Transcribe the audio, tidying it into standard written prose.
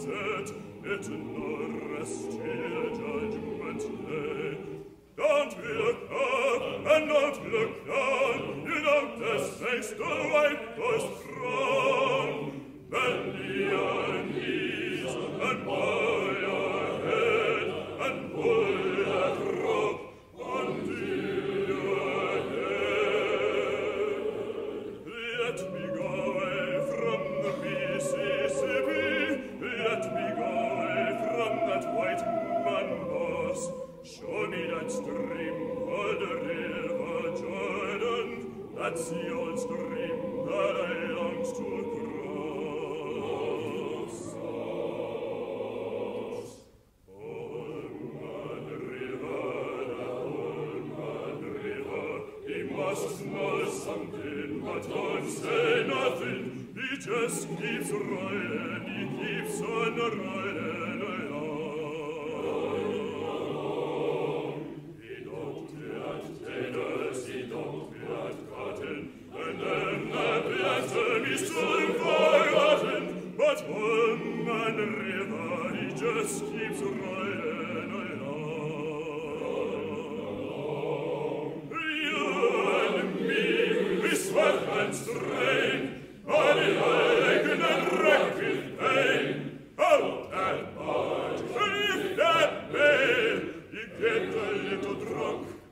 it, it nor a still judgment day. Don't look up and don't look down, you know this makes the white go strong. Bend your knees and bow your head and pull that rope until your head. Let me go away from the Mississippi, let me go away from that white man boss. Show me that stream called the River Jordan, that's the old stream that I longs to cross. He must know something, but don't say nothing. He just keeps riding, he keeps on riding along. He don't plant taters, he don't plant cotton, and then the planter is soon forgotten. But on Man River, he just keeps riding along. Sweat and strain, body aching and wrecked with pain. Oh, that boy, if that babe, you get a little drunk,